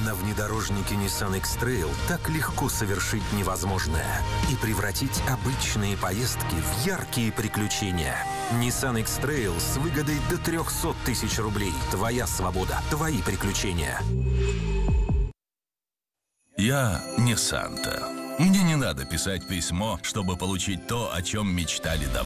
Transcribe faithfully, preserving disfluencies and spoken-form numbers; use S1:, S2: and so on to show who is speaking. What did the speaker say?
S1: На внедорожнике Nissan X-Trail так легко совершить невозможное и превратить обычные поездки в яркие приключения. Nissan X-Trail с выгодой до трехсот тысяч рублей. Твоя свобода, твои приключения.
S2: Я не Санта. Мне не надо писать письмо, чтобы получить то, о чем мечтали давно.